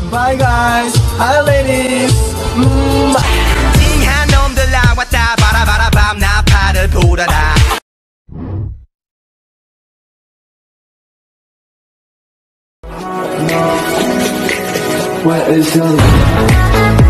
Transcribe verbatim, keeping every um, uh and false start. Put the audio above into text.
Bye guys, hi ladies. 음. 찡한 놈들 나왔다 바라바라 밤나파를 불어라. Where is your love?